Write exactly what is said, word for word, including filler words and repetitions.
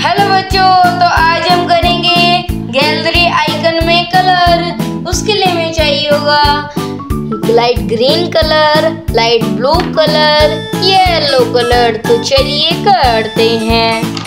Hello बच्चों, तो आज हम करेंगे गैलरी आइकन में कलर। उसके लिए हमें चाहिए होगा light green colour, light blue colour, yellow colour. तो चलिए करते हैं।